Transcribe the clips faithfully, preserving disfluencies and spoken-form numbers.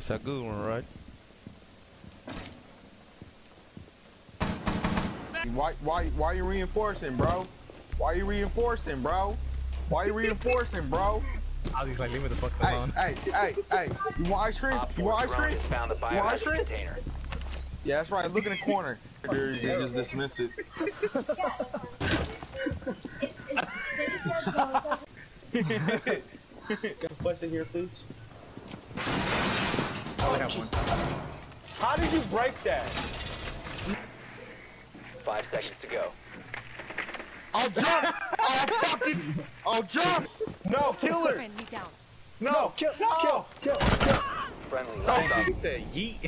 It's a good one, right? Why, why, why you reinforcing, bro? Why you reinforcing, bro? Why you reinforcing, bro? I was just like, leave me the fuck Hey, alone. hey, hey, hey! You want ice cream? You want ice cream? Found the You want ice cream? container. Yeah, that's right. Look in the corner. Dude, you just dismiss it. Got a question here, please. Oh, I have one. How did you break that? Five seconds to go. I'll jump! I'll fucking... I'll jump! No, kill her! Friend me down. No, Kill, no! kill, kill, kill. Friendly Oh, last he said yeet.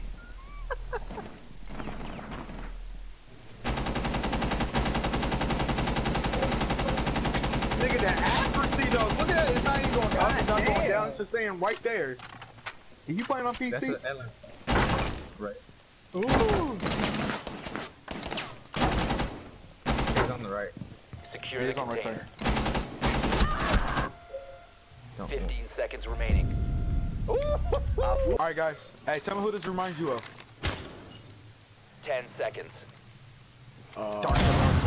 Nigga, that accuracy though. Look at that. It's not even going up. It's not going down. It's just staying right there. Are you playing on P C? That's an Ellen. Right. Ooh. He's on the right. Secure It the is on my container. side. Don't Fifteen seconds remaining. Alright, guys. Hey, tell me who this reminds you of. Ten seconds. Uh,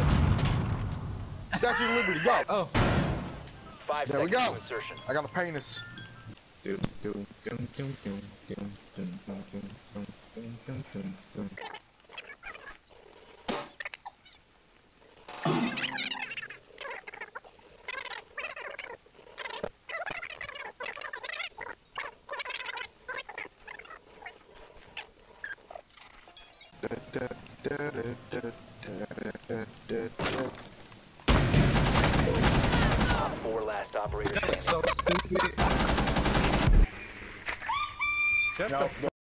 Statue of Liberty, go! Oh. Five There we seconds go. to insertion. I gotta paint this. Doom, doom, doom, doom, doom, doom, doom, doom, doom, doom, doom, doom, doom. Top four last operator standing. So stupid. Shut No, the